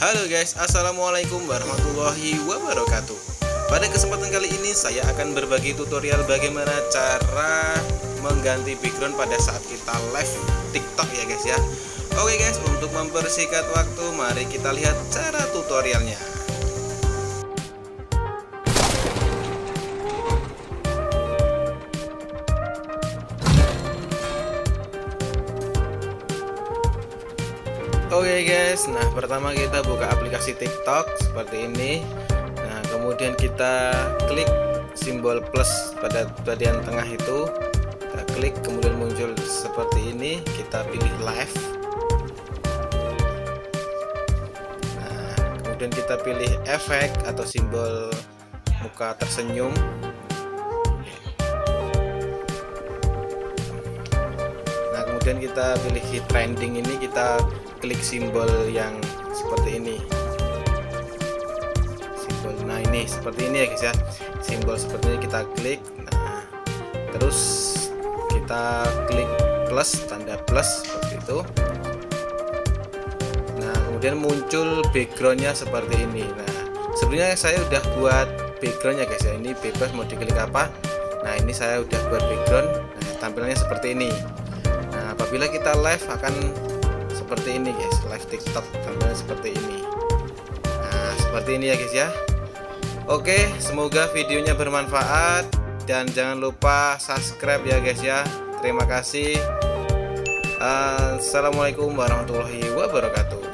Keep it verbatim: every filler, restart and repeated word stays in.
Halo guys, assalamualaikum warahmatullahi wabarakatuh. Pada kesempatan kali ini saya akan berbagi tutorial bagaimana cara mengganti background pada saat kita live TikTok ya guys ya. Oke guys, untuk mempersingkat waktu mari kita lihat cara tutorialnya. Oke guys, nah pertama kita buka aplikasi TikTok seperti ini. Nah kemudian kita klik simbol plus pada bagian tengah itu, kita klik kemudian muncul seperti ini, kita pilih live. Nah kemudian kita pilih efek atau simbol muka tersenyum. Nah kemudian kita pilih hit trending, ini kita klik simbol yang seperti ini, simbol nah ini seperti ini ya guys ya, simbol seperti ini kita klik. Nah terus kita klik plus, tanda plus seperti itu. Nah kemudian muncul backgroundnya seperti ini. Nah sebenarnya saya udah buat backgroundnya guys ya, ini bebas mau diklik apa. Nah ini saya udah buat background. Nah tampilannya seperti ini. Nah apabila kita live akan seperti ini guys, live TikTok tampilannya seperti ini. Nah seperti ini ya guys ya. Oke, semoga videonya bermanfaat dan jangan lupa subscribe ya guys ya. Terima kasih. Assalamualaikum warahmatullahi wabarakatuh.